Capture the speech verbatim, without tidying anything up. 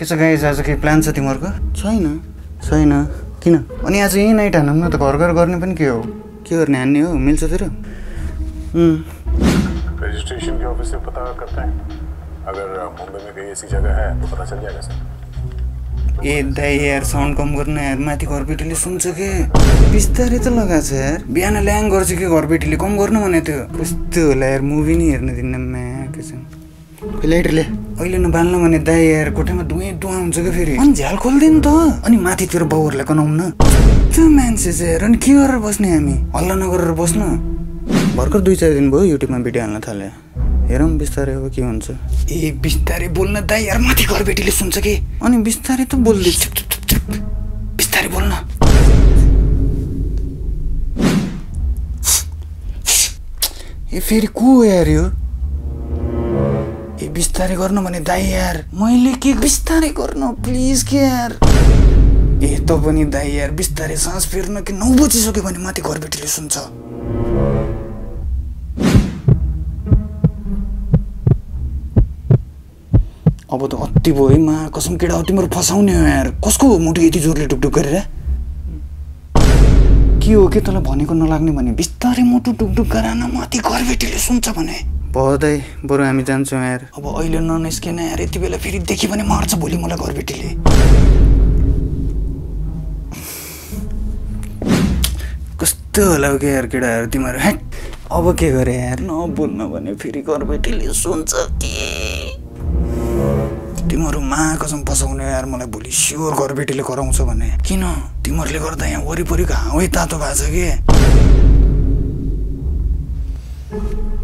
के छ गाइस आज के प्लान छ तिमीहरुको? छैन छैन किन? अनि आज यही नाइट हानौँ न त घर घर गर्ने पनि के हो? के गर्ने हान्ने हो? मिल्छ तेरो? हम्म रजिस्ट्रेशन के ऑफिस से पता करते हैं अगर मुंबई में कहीं ऐसी जगह है तो पता चल जाएगा सर। ए दाइ यार साउन्ड कम गर्न यार माथि घरबेटीले सुन्छ के बिस्तारै त लगाछ यार बिहान ल्याङ गर्छ के घरबेटीले कम गर्नु भने त्यो कस्तो होला यार मुभी नि हेर्न दिन्न म्या के छ लाइटरले अहिले नबाल्नु भने दाइ यार कोठामा दुवै दुवा हुन्छ के फेरि अनि झ्याल खोल्दिन त अनि माथितिर बाउहरुलाई कनाउन त्यो मान्छे चाहिँ यार अनि के गरेर बस्ने हामी हल्ला नगरेर बस्नु भर्खर दुई चार दिन भयो युट्युबमा भिडियो हाल्न थाले हेरौँ बिस्तारै अब के हुन्छ ए बिस्तारै बोल्न दाइ यार माथि घरबेटीले सुन्छ के अनि बिस्तारै त बोल्दै बिस्तारै बोल्न ए फेरि को यार यो ए बिस्तारै गर्नु भने दाइ यार मैले के बिस्तारै गर्नु प्लिज के यार ए त पनि दाइ यार बिस्तारै सास फेर्न कि नौ बजिसक्यो भने माथि घरबेटीले सुन्छ अब त अति भयो है मा कसम केडा हो तिम्रो फसाउने हो यार कसको मुटु यति जोरले टुकटुक गरेर के हो के तँलाई भनेको नलाग्ने भने बिस्तारै मुटु टुकटुक गरान माथि घरबेटीले सुन्छ भने पढ्दै बरु हामी जान्छौँ यार अब अहिले ननिस्केन यार यति बेला फेरि देखि भने मार्छ भोलि मलाई घरबेटीले कस्तो होला के यार केडाहरू तिमीहरू हेट अब के गरे यार नबोल्न भने फेरि घरबेटीले सुन्छ के तिमीहरू मा कसम फसाउने यार मलाई भोलि स्योर घरबेटीले कराउँछ भने किन तिमीहरूले गर्दा यहाँ वरिपरिको हावै तातो भएको छ के